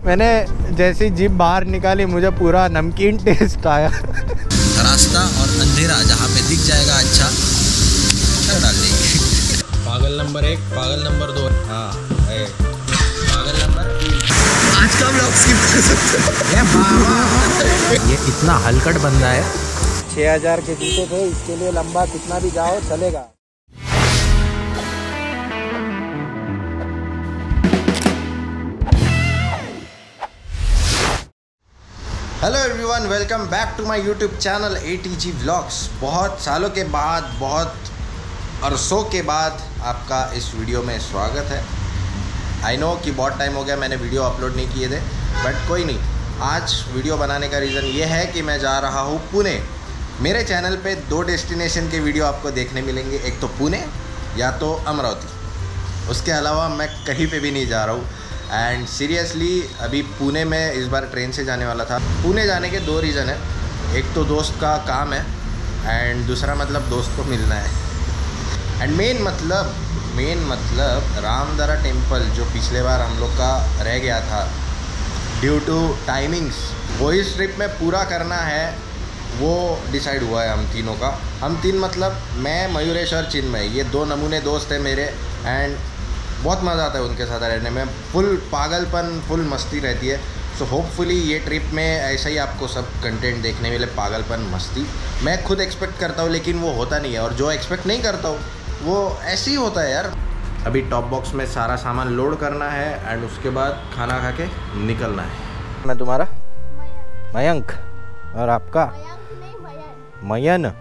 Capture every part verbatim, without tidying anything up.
मैंने जैसी जीभ बाहर निकाली मुझे पूरा नमकीन टेस्ट आया। रास्ता और अंधेरा जहाँ पे दिख जाएगा अच्छा डाल देंगे। पागल नंबर एक, पागल नंबर दो, हाँ है पागल नंबर। आज का ब्लॉग स्किप कर सकते हैं। ये इतना हलकट बंदा है। छः हजार के जूते थे, इसके लिए लंबा कितना भी जाओ चलेगा। Hello everyone, welcome back to my YouTube channel A T G vlogs. बहुत सालों के बाद, बहुत अरसों के बाद आपका इस वीडियो में स्वागत है। आई नो कि बहुत टाइम हो गया मैंने वीडियो अपलोड नहीं किए थे, बट कोई नहीं। आज वीडियो बनाने का रीज़न ये है कि मैं जा रहा हूँ पुणे। मेरे चैनल पे दो डेस्टिनेशन के वीडियो आपको देखने मिलेंगे, एक तो पुणे या तो अमरावती। उसके अलावा मैं कहीं पे भी नहीं जा रहा हूँ। एंड सीरियसली अभी पुणे में इस बार ट्रेन से जाने वाला था। पुणे जाने के दो रीज़न है, एक तो दोस्त का काम है एंड दूसरा मतलब दोस्त को मिलना है। एंड मेन मतलब मेन मतलब रामदरा टेम्पल जो पिछले बार हम लोग का रह गया था ड्यू टू टाइमिंग्स, वो इस ट्रिप में पूरा करना है। वो डिसाइड हुआ है हम तीनों का। हम तीन मतलब मैं, मयूरेश और चिन्मय, ये दो नमूने दोस्त हैं मेरे। एंड बहुत मज़ा आता है उनके साथ रहने में। फुल पागलपन, फुल मस्ती रहती है। सो होपफुली ये ट्रिप में ऐसा ही आपको सब कंटेंट देखने मिले, पागलपन, मस्ती। मैं खुद एक्सपेक्ट करता हूँ लेकिन वो होता नहीं है, और जो एक्सपेक्ट नहीं करता हूँ वो ऐसे ही होता है यार। अभी टॉप बॉक्स में सारा सामान लोड करना है एंड उसके बाद खाना खा के निकलना है। मैं तुम्हारा मयंक और आपका मयन।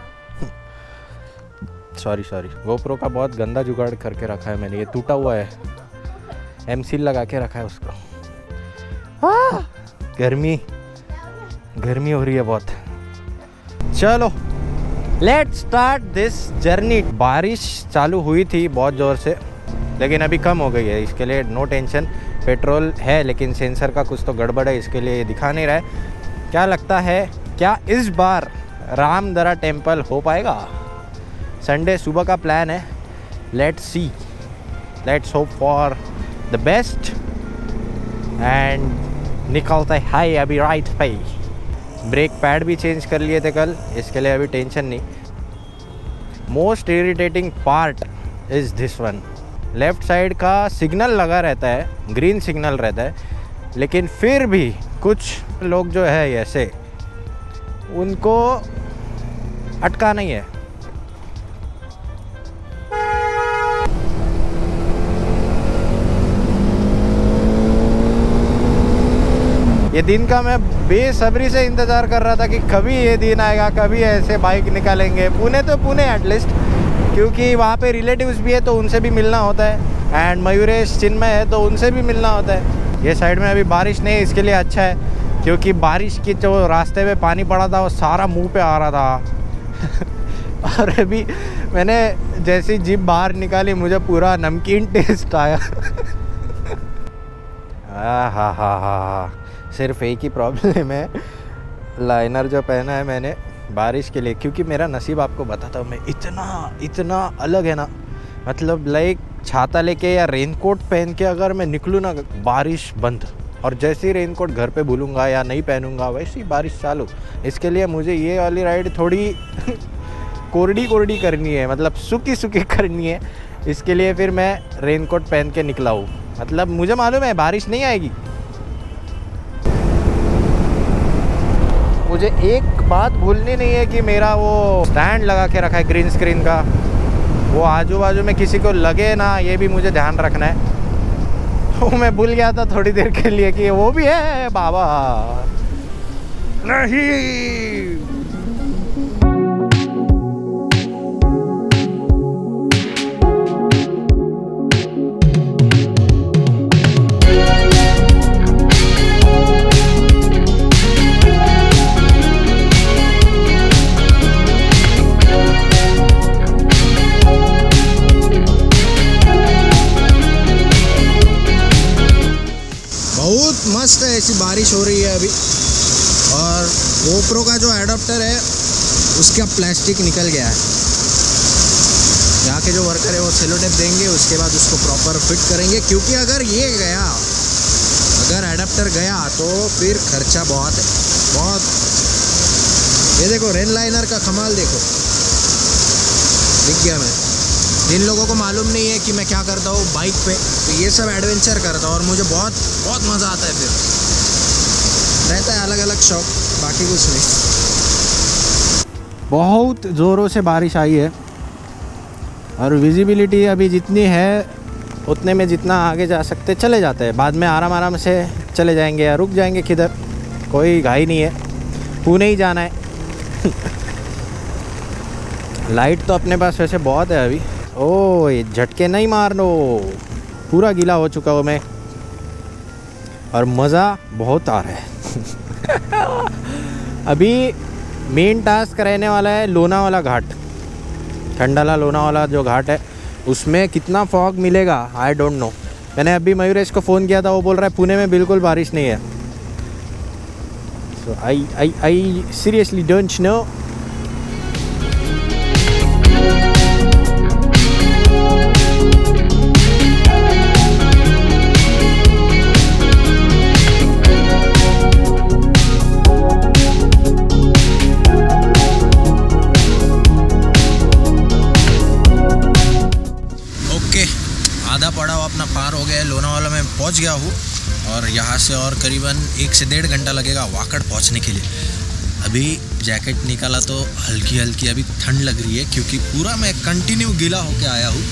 सॉरी सॉरी गोप्रो का बहुत गंदा जुगाड़ करके रखा है मैंने, ये टूटा हुआ है। एम सील लगा के रखा है उसको। आ, गर्मी गर्मी हो रही है बहुत। चलो लेट्स स्टार्ट दिस जर्नी। बारिश चालू हुई थी बहुत ज़ोर से, लेकिन अभी कम हो गई है, इसके लिए नो टेंशन। पेट्रोल है लेकिन सेंसर का कुछ तो गड़बड़ है, इसके लिए ये दिखा नहीं रहा है। क्या लगता है, क्या इस बार रामदरा टेम्पल हो पाएगा? संडे सुबह का प्लान है। Let's see, let's hope for the best and निकलते हैं अभी राइट पे। ब्रेक पैड भी चेंज कर लिए थे कल, इसके लिए अभी टेंशन नहीं। Most irritating part is this one. Left side का सिग्नल लगा रहता है, ग्रीन सिग्नल रहता है, लेकिन फिर भी कुछ लोग जो है ऐसे, उनको अटका नहीं है। ये दिन का मैं बेसब्री से इंतज़ार कर रहा था कि कभी ये दिन आएगा, कभी ऐसे बाइक निकालेंगे। पुणे तो पुणे एटलीस्ट, क्योंकि वहाँ पे रिलेटिव्स भी है तो उनसे भी मिलना होता है। एंड मयूरेश, चिन्मय है तो उनसे भी मिलना होता है। ये साइड में अभी बारिश नहीं है, इसके लिए अच्छा है, क्योंकि बारिश की जो रास्ते में पानी पड़ा था वो सारा मुंह पे आ रहा था। और अभी मैंने जैसी जीभ बाहर निकाली मुझे पूरा नमकीन टेस्ट आया। हाँ हाँ हाँ हाँ सिर्फ एक ही प्रॉब्लम है, लाइनर जो पहना है मैंने बारिश के लिए, क्योंकि मेरा नसीब आपको बताता हूँ मैं, इतना इतना अलग है ना। मतलब लाइक छाता लेके या रेनकोट पहन के अगर मैं निकलूँ ना, बारिश बंद, और जैसे ही रेनकोट घर पे भूलूँगा या नहीं पहनूँगा वैसे ही बारिश चालू। इसके लिए मुझे ये वाली राइड थोड़ी कोरडी कोरडी करनी है, मतलब सूखी सूखी करनी है। इसके लिए फिर मैं रेनकोट पहन के निकला हूँ। मतलब मुझे मालूम है बारिश नहीं आएगी। मुझे एक बात भूलनी नहीं है कि मेरा वो स्टैंड लगा के रखा है ग्रीन स्क्रीन का, वो आजू बाजू में किसी को लगे ना, ये भी मुझे ध्यान रखना है। तो मैं भूल गया था थोड़ी देर के लिए कि वो भी है बाबा। नहीं मस्त है, ऐसी बारिश हो रही है अभी। और गोप्रो का जो एडाप्टर है उसका प्लास्टिक निकल गया है। यहाँ के जो वर्कर है वो सेलो टेप देंगे, उसके बाद उसको प्रॉपर फिट करेंगे, क्योंकि अगर ये गया, अगर हेलीकॉप्टर गया तो फिर खर्चा बहुत है, बहुत। ये देखो रेन लाइनर का कमाल देखो, दिख गया मैं। जिन लोगों को मालूम नहीं है कि मैं क्या करता हूँ बाइक पे, तो ये सब एडवेंचर करता हूँ और मुझे बहुत बहुत मज़ा आता है। फिर रहता है अलग अलग शौक, बाकी कुछ नहीं। बहुत ज़ोरों से बारिश आई है और विजिबिलिटी अभी जितनी है उतने में जितना आगे जा सकते चले जाते हैं। बाद में आराम आराम से चले जाएंगे या रुक जाएंगे किधर, कोई घाई नहीं है। पुणे ही जाना है। लाइट तो अपने पास वैसे बहुत है अभी। ओ ये झटके नहीं मारनो, पूरा गीला हो चुका हूँ मैं और मज़ा बहुत आ रहा है। अभी मेन टास्क रहने वाला है लोनावाला घाट, खंडाला लोनावाला जो घाट है उसमें कितना फॉग मिलेगा आई डोंट नो। मैंने अभी मयूरेश को फ़ोन किया था, वो बोल रहा है पुणे में बिल्कुल बारिश नहीं है। So I I I seriously don't know. आधा पड़ाव अपना पार हो गया है, लोनावाला में पहुंच गया हूँ और यहाँ से और करीबन एक से डेढ़ घंटा लगेगा वाकड़ पहुँचने के लिए। अभी जैकेट निकाला तो हल्की हल्की अभी ठंड लग रही है क्योंकि पूरा मैं कंटिन्यू गीला होके आया हूँ।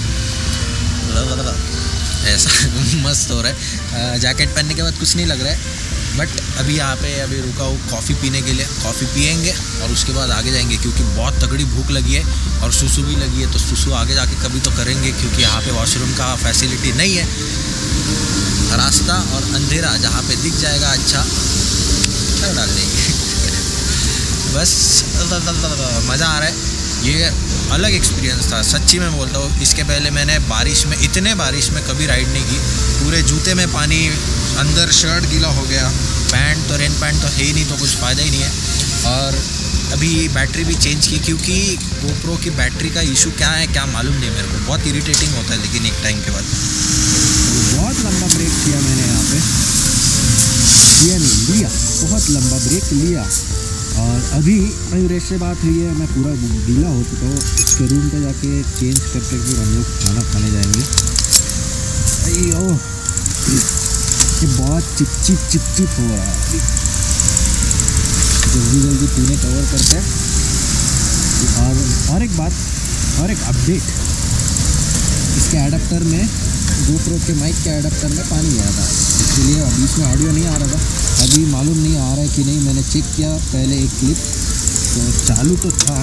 ऐसा मस्त हो रहा है। जैकेट पहनने के बाद कुछ नहीं लग रहा है, बट अभी यहाँ पे अभी रुका हूँ कॉफ़ी पीने के लिए। कॉफ़ी पियेंगे और उसके बाद आगे जाएंगे क्योंकि बहुत तगड़ी भूख लगी है और सुसु भी लगी है। तो सुसु आगे जाके कभी तो करेंगे क्योंकि यहाँ पे वॉशरूम का फैसिलिटी नहीं है। रास्ता और अंधेरा जहाँ पे दिख जाएगा अच्छा कर डाल देंगे। बस मज़ा आ रहा है, ये अलग एक्सपीरियंस था सच्ची में बोलता हूँ। इसके पहले मैंने बारिश में, इतने बारिश में कभी राइड नहीं की। पूरे जूते में पानी, अंदर शर्ट गीला हो गया, पैंट तो रेन पैंट तो है ही नहीं, तो कुछ फ़ायदा ही नहीं है। और अभी बैटरी भी चेंज की क्योंकि गोप्रो की बैटरी का इशू क्या है क्या मालूम नहीं मेरे को, बहुत इरिटेटिंग होता है लेकिन एक टाइम के बाद। बहुत लंबा ब्रेक किया मैंने यहाँ पे, किया नहीं लिया, बहुत लंबा ब्रेक लिया। और अभी मयूरेश से बात हुई है, मैं पूरा गीला हो चुका हूँ। उसके रूम पे जाके चेंज करके फिर हम लोग खाना खाने जाएंगे। अयो ये बहुत चिप चिप चिप चिप हो रहा है। जल्दी जल्दी पूरे कवर करते हैं। और और एक बात और एक अपडेट, इसके एडाप्टर में, गोप्रो के माइक के एडाप्टर में पानी गया था, इसलिए अभी इसमें ऑडियो नहीं आ रहा था। अभी मालूम नहीं आ रहा है कि नहीं, मैंने चेक किया पहले एक क्लिप तो चालू तो था।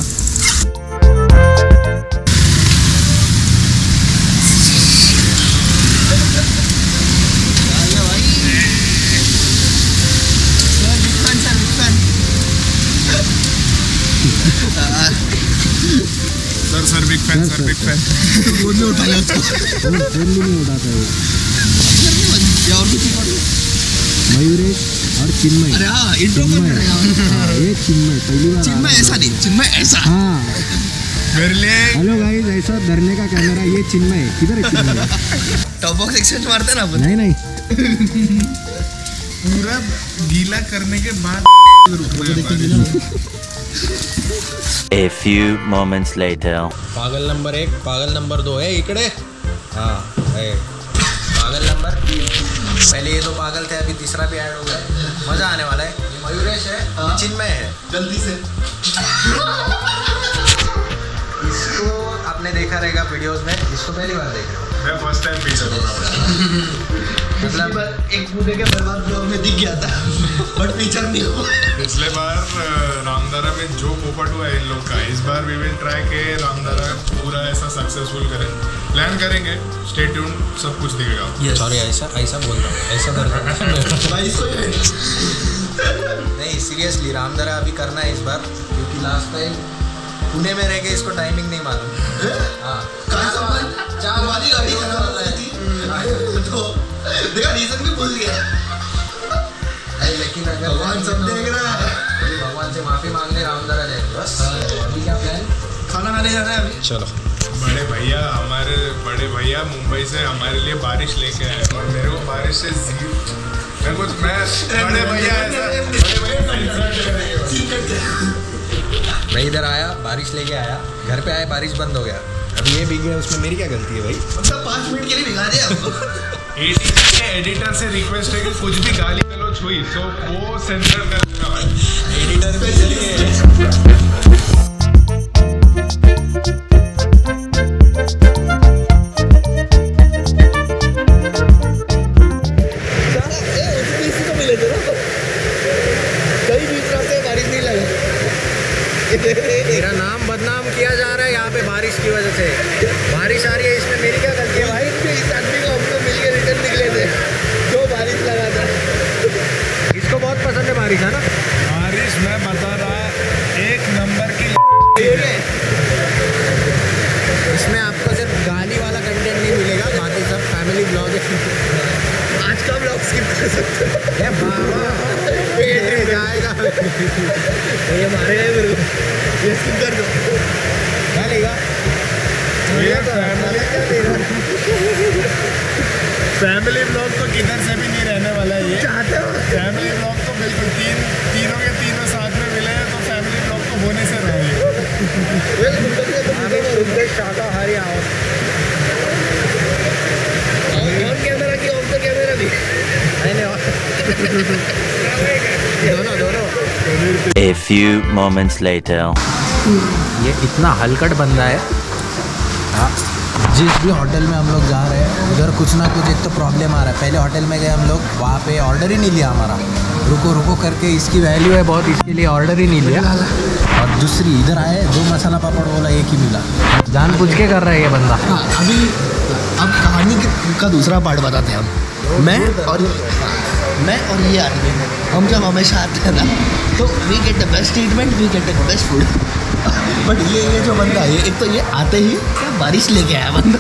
Sir sir big fan sir big fan phone नहीं उठाया उसको, फोन भी नहीं उठाता है या और कुछ मयूरेश और चिन्मय। अरे हाँ इंट्रो कर रहे हैं ये चिन्मय पहली बार। चिन्मय ऐसा नहीं, चिन्मय ऐसा। हाँ मेरे लिए हेलो गाइस, ऐसा धरने का कैमरा, ये चिन्मय है। किधर है चिन्मय? टॉप बॉक्स एक्सचेंज मारते हैं ना अपन। नहीं नहीं पूरा गीला करने के बाद A few moments later. पागल नंबर एक, पागल नंबर दो है इकड़े। हाँ है पागल नंबर तीन। पहले ये दो पागल थे, अभी तीसरा भी ऐड हो गया है। मज़ा आने वाला है। ये मयूरेश है, ये चिन्मय है। जल्दी से इसको आपने देखा रहेगा वीडियोस में, इसको पहली बार देख रहे हो। मैं फर्स्ट टाइम फीचर हो रहा मतलब एक कूदे के बर्बाद ब्लॉग में दिख गया था बट फीचर नहीं हुआ। पिछले बार रामदारा में जो पोपट हुआ इन लोग का, इस बार वी विल ट्राई के रामदारा पूरा ऐसा सक्सेसफुल करें। प्लान करेंगे, स्टे ट्यून, सब कुछ दिखेगा। सॉरी ऐसा ऐसा बोल रहा हूँ, ऐसा कर रहा नहीं सीरियसली रामदारा अभी करना है इस बार, क्योंकि लास्ट टाइम पुणे में रह के इसको टाइमिंग नहीं मालूम। हाँ चार वाली गाड़ी देखा रीजन भी भूल गया। लेकिन अगर भगवान सब देख रहा है, भगवान से माफी मांगने रामदारा जाएंगे बस। अभी क्या प्लान? खाना खाने जाना है अभी। चलो। बड़े भैया हमारे बड़े भैया मुंबई से हमारे लिए बारिश लेके आए और मेरे को बारिश से मैं कुछ मैं बड़े भैया ऐसा बड़े भैया मैं इधर आया, बारिश लेके आया, घर पे आया, बारिश बंद हो गया। अब ये भीग गया, उसमें मेरी क्या गलती है भाई? मतलब पाँच मिनट के लिए भिगा दिया आपको। एटीजी के एडिटर से रिक्वेस्ट है कि कुछ भी गाली गलौज हुई तो वो सेंसर कर देना भाई। एडिटर के जरिए मेरा नाम बदनाम किया जा रहा है यहाँ पे बारिश की वजह से। बारिश आ रही है, इसमें मेरी क्या गलती है भाई? इस आदमी को हम लोग मिलकर रिटर्न निकले थे जो बारिश लगा था। इसको बहुत पसंद है बारिश, है ना? बारिश मैं बता रहा एक नंबर की। इसमें आपको सिर्फ गाली वाला कंटेंट नहीं मिलेगा, बाकी सब फैमिली ब्लॉग है। आज का ब्लॉग स्किप कर सकते ये बाबा ये जाएगा, ये मारेगा मेरे को, ये स्किप कर दो। क्या लेगा? फैमिली ब्लॉग तो किधर से भी नहीं रहने वाला है ये। चाहते हो फैमिली ब्लॉग तो बिल्कुल तीन तीनों के तीनों साथ में मिले हैं तो फैमिली ब्लॉग तो होने से रहे। शाकाहारी आओ। ऑन कैमरा की ऑफ द कैमरा भी दोनों दोनों। A few moments later. ये इतना हलकट बंदा है। हाँ, जिस भी होटल में हम लोग जा रहे हैं उधर कुछ ना कुछ एक तो प्रॉब्लम आ रहा है। पहले होटल में गए हम लोग, वहाँ पे ऑर्डर ही नहीं लिया हमारा, रुको रुको करके, इसकी वैल्यू है बहुत, इसके लिए ऑर्डर ही नहीं लिया। और दूसरी इधर आए, दो मसाला पापड़ बोला, एक ही मिला। जानबूझ के कर रहा है ये बंदा। हाँ, अभी अब कहानी का दूसरा पार्ट बताते हैं हम। मैं और मैं और ये आदमी हम जब हमेशा आते हैं ना तो we get the best treatment, we get the best food. But ये ये जो बंदा है, एक तो ये आते ही क्या बारिश लेके आया बंदा।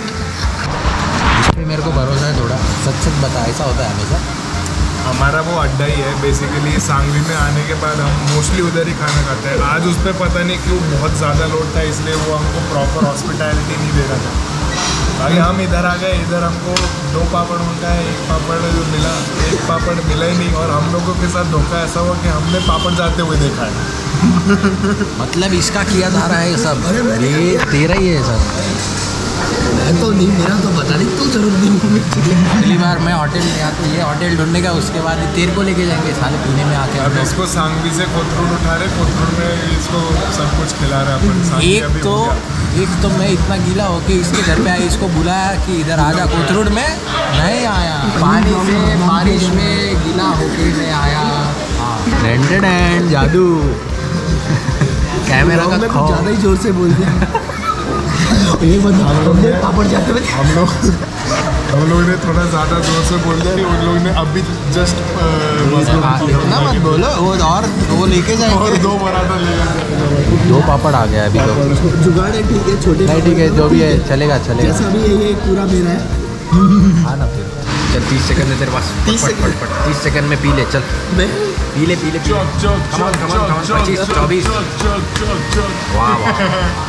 इस पर मेरे को भरोसा है थोड़ा, सच सच बता, ऐसा होता है हमेशा। हमारा वो अड्डा ही है बेसिकली। सांगली में आने के बाद हम मोस्टली उधर ही खाना खाते हैं। आज उस पर पता नहीं क्यों बहुत ज़्यादा लोड था, इसलिए वो हमको प्रॉपर हॉस्पिटैलिटी नहीं दे रहा था। आगे हम इधर आ गए, इधर हमको दो पापड़ उनका है, एक पापड़ मिला, एक पापड़ मिला ही नहीं। और हम लोगों के साथ धोखा ऐसा हुआ कि हमने पापड़ जाते हुए देखा है। मतलब इसका किया जा रहा है सब, ये तेरा ही है सब। मैं तो नहीं, मेरा तो पता नहीं, तू जरूर नहीं। पहली बार मैं होटल में या तो ये होटल ढूंढने का, उसके बाद तेरे को लेके जाएंगे साले पुणे में आके। अब इसको सांगली से कोथरूड उठा रहे, कोथरूड में इसको सब कुछ खिला रहे अपन। सांगली एक अभी तो हो गया। एक तो मैं इतना गीला होके इसके घर पे आया, इसको बुलाया कि इधर आजा, कोथरूड में नहीं आया। पानी से बारिश में गीला होके मैं आया। हाँ, रेंटेड एंड जादू कैमरा का खौफ। ज़्यादा ही जोर से बोल दिया। ये बंदा पापड़ जाते हुए हम लोग हम लोग ने थोड़ा ज़्यादा जोर से बोल दिया। उन लोग ने अभी जस्ट इतना मत बोलो, वो और वो लेके जाएंगे। और दो पराठा ले गए। दो पापड़ आ गया अभी तो। जुगाड़ है, ठीक है, छोटे नहीं ठीक है, जो भी है चलेगा चलेगा। जैसा भी है, ये पूरा मेरा है। हाँ ना, फिर चल तीस सेकंड है तेरे पास, तीस फट फट फट तीस सेकंड में पी ले, चल मैं पी ले पी ले। चौक चौक कमान कमान कमान पच्चीस चौबीस। वाह वाह।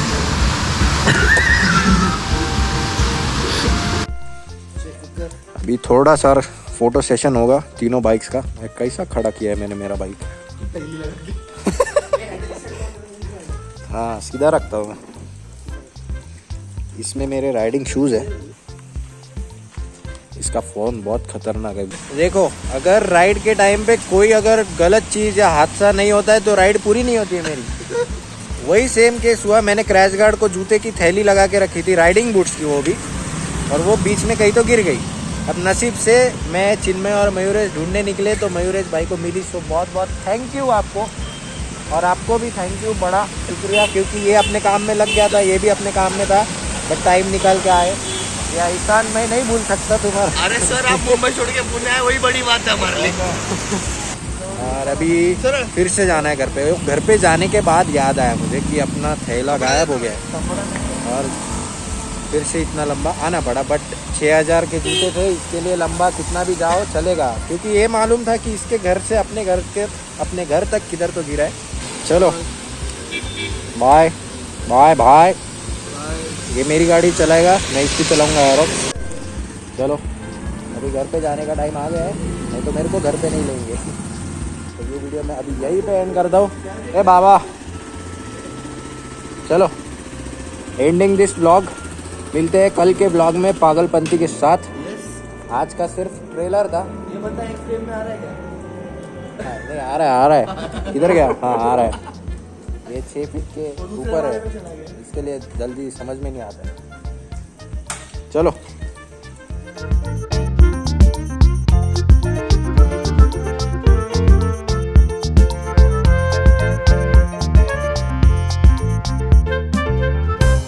अभी थोड़ा सा फोटो सेशन होगा तीनों बाइक्स का। कैसा खड़ा किया है मैंने मेरा बाइक। हाँ, सीधा रखता हूँ मैं। इसमें मेरे राइडिंग शूज़ है। इसका फ़ोन बहुत खतरनाक है। देखो, अगर राइड के टाइम पे कोई अगर गलत चीज़ या हादसा नहीं होता है तो राइड पूरी नहीं होती है मेरी। वही सेम केस हुआ। मैंने क्रैश गार्ड को जूते की थैली लगा के रखी थी, राइडिंग बूट्स की वो भी, और वो बीच में कहीं तो गिर गई। अब नसीब से मैं चिन्मय और मयूरेश ढूंढने निकले तो मयूरेश भाई को मिली। सो बहुत बहुत थैंक यू आपको, और आपको भी थैंक यू, बड़ा शुक्रिया, क्योंकि ये अपने काम में लग गया था, ये भी अपने काम में था, बट टाइम निकाल के आए। या ईशान मैं नहीं भूल सकता तुम्हारा। अरे सर, आप मुंबई छोड़ के पुणे आए, वही बड़ी बात है हमारे लिए। और अभी फिर से जाना है घर पे। घर पे जाने के बाद याद आया मुझे कि अपना थैला गायब हो गया है, और फिर से इतना लंबा आना पड़ा। बट छः हज़ार के जूते थे, इसके लिए लंबा कितना भी जाओ चलेगा, क्योंकि ये मालूम था कि इसके घर से अपने घर के अपने घर तक किधर तो गिरा है। चलो बाय बाय बाय। ये मेरी गाड़ी चलाएगा, मैं इसकी चलाऊँगा यार। चलो, अभी घर पे जाने का टाइम आ गया है। नहीं तो मेरे को घर पे नहीं लेंगे। तो ये वीडियो मैं अभी यहीं पे एंड करता हूँ। ए बाबा चलो एंडिंग दिस ब्लॉग। मिलते हैं कल के ब्लॉग में पागलपंती के साथ। आज का सिर्फ ट्रेलर था। ये बंदा एक फ्रेम में आ रहा है क्या? हाँ, नहीं आ रहा है आ रहा है किधर गया? हाँ आ रहा है। ये छः फीट के ऊपर है, इसके लिए जल्दी समझ में नहीं आता है।